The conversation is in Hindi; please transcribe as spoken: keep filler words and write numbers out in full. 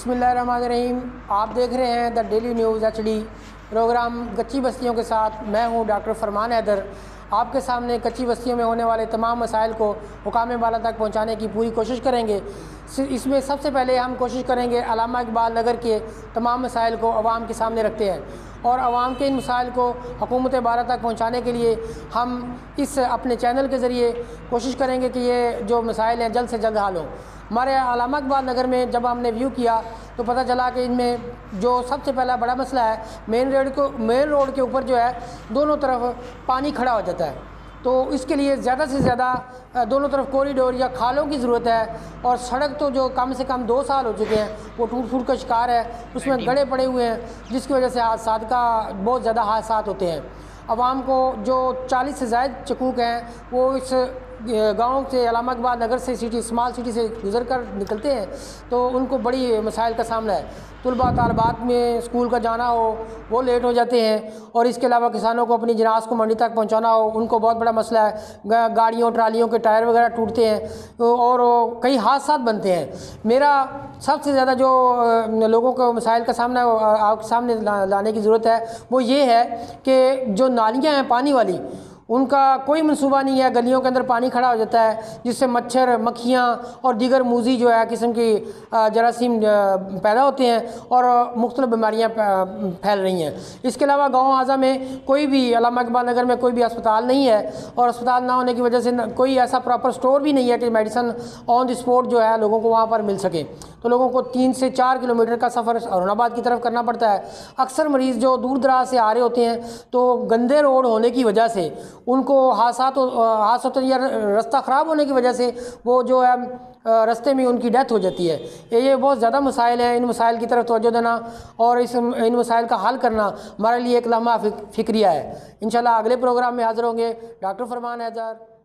बिस्मिल्लाहिर्रहमानिर्रहीम। आप देख रहे हैं the daily news H D program कच्ची बस्तियों के साथ। मैं हूं डॉक्टर फरमान हैदर। आपके सामने कच्ची बस्तियों में होने वाले तमाम मसाइल को हुकाम बाला तक पहुंचाने की पूरी कोशिश करेंगे। इसमें सबसे पहले हम कोशिश करेंगे अल्लामा इकबाल नगर के तमाम मसाइल को अवाम के सामने रखते हैं और अवाम के इन मसाइल को हुकूमत बाला तक पहुँचाने के लिए हम इस अपने चैनल के ज़रिए कोशिश करेंगे कि ये जो मसाइल हैं जल्द से जल्द हल हों। हमारे अल्लामा इकबाल नगर में जब हमने व्यू किया तो पता चला कि इनमें जो सबसे पहला बड़ा मसला है, मेन रोड को मेन रोड के ऊपर जो है दोनों तरफ पानी खड़ा हो जाता है। तो इसके लिए ज़्यादा से ज़्यादा दोनों तरफ कॉरिडोर या खालों की ज़रूरत है। और सड़क तो जो कम से कम दो साल हो चुके हैं वो टूट फूट का शिकार है, उसमें गड्ढे पड़े हुए हैं, जिसकी वजह से हादसा का बहुत ज़्यादा हादसा होते हैं। आवाम को जो चालीस से ज़ायद चकूक हैं वो इस गांव से अल्लामा इकबाल नगर से सिटी स्मॉल सिटी से गुजर कर निकलते हैं, तो उनको बड़ी मसाइल का सामना है। तुलबा तालबात में स्कूल का जाना हो वो लेट हो जाते हैं, और इसके अलावा किसानों को अपनी जिनास को मंडी तक पहुंचाना हो उनको बहुत बड़ा मसला है। गाड़ियों ट्रालियों के टायर वगैरह टूटते हैं और कई हादसा बनते हैं। मेरा सबसे ज़्यादा जो लोगों को मसाइल का सामना आपके सामने लाने की ज़रूरत है वो ये है कि जो नालियाँ हैं पानी वाली, उनका कोई मंसूबा नहीं है। गलियों के अंदर पानी खड़ा हो जाता है जिससे मच्छर मक्खियाँ और दीगर मूजी जो है किस्म की जरासीम पैदा होते हैं और मुख्तलिफ बीमारियाँ फैल रही हैं। इसके अलावा गाँव आज़ा में कोई भी अल्लामा इकबाल नगर में कोई भी अस्पताल नहीं है, और अस्पताल ना होने की वजह से कोई ऐसा प्रॉपर स्टोर भी नहीं है कि मेडिसन ऑन द स्पॉट जो है लोगों को वहाँ पर मिल सके। तो लोगों को तीन से चार किलोमीटर का सफ़र औरंगाबाद की तरफ करना पड़ता है। अक्सर मरीज़ जो दूर दराज से आ रहे होते हैं तो गंदे रोड होने की वजह से उनको हादसा हादसा तो या रास्ता ख़राब होने की वजह से वो जो है रास्ते में उनकी डेथ हो जाती है। ये बहुत ज़्यादा मसाइल हैं। इन मसाइल की तरफ तवज्जो देना और इस इन मसाइल का हल करना हमारे लिए एक लम्हा फ़िक्रिया है। इंशाल्लाह अगले प्रोग्राम में हाज़िर होंगे। डॉक्टर फरमान हैदर।